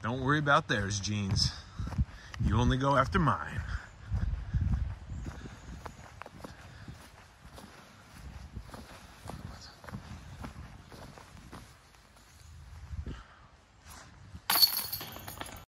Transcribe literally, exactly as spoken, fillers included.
Don't worry about theirs, Jeans. You only go after mine.